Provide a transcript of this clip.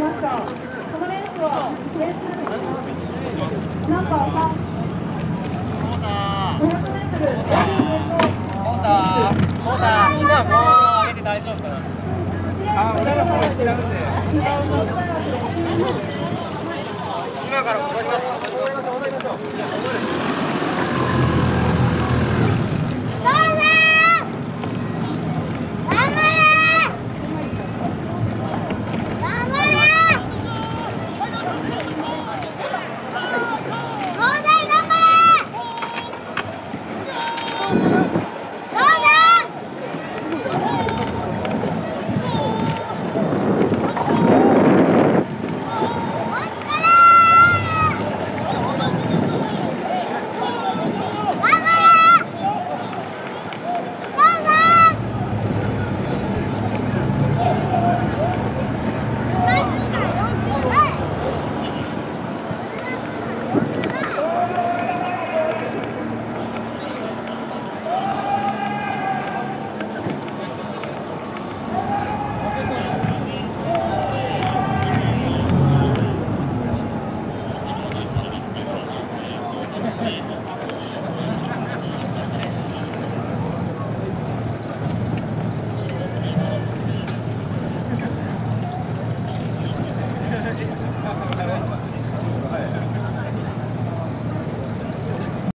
ました。このレースはレースナンバー3 500メートルモーター今もう上げて大丈夫かな。俺らも諦めて今から戻ります。